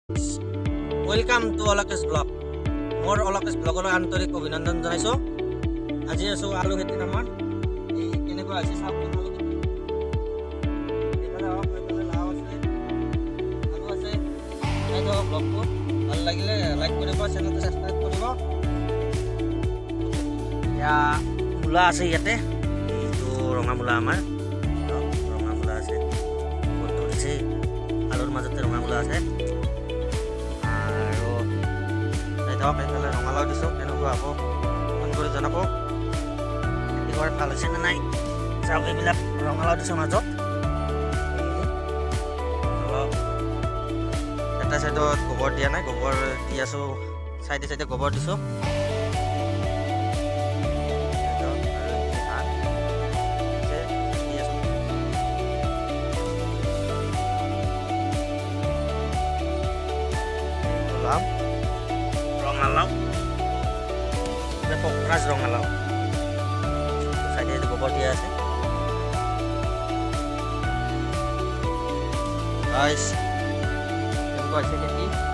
Welcome to Alokesh blog. মোৰ অলকেশ ব্লগলৈ আন্তৰিক অভিনন্দন জনাইছোঁ। আজি আছোঁ আলু খেতিত। আমাৰ এই কেনেকুৱা আছে চাওকচোন। আলু খেতি এইফালে হওক, এইফালে লাও আছে, আলু আছে। চাই থাকক ব্লগটো। ভাল লাগিলে লাইক কৰিব, চেনেলটো ছাবস্ক্ৰাইব কৰিব। এতিয়া মূলা আছে ইয়াতে, এইটো ৰঙা মূলা আমাৰ ৰঙা মূলা আছে, ধৰিছে আলুৰ মাজতে ৰঙা মূলা আছে। এইফালে ৰঙালাও দিছোঁ, কেনেকুৱা হ'ব ফোন কৰি জনাব। খেতি কৰা ভাল হৈছে নে নাই চাওক। এইবিলাক ৰঙালাও দিছোঁ মাজত, এটা চাইডত গোবৰ দিয়া নাই, গোবৰ দি আছোঁ। চাইডে চাইডে গোবৰ দিছোঁ। ৰঙালাও পকৰাজ ৰঙালাও চাইডে গোবৰ দিয়া আছে। কেনেকুৱা হৈছে খেতি।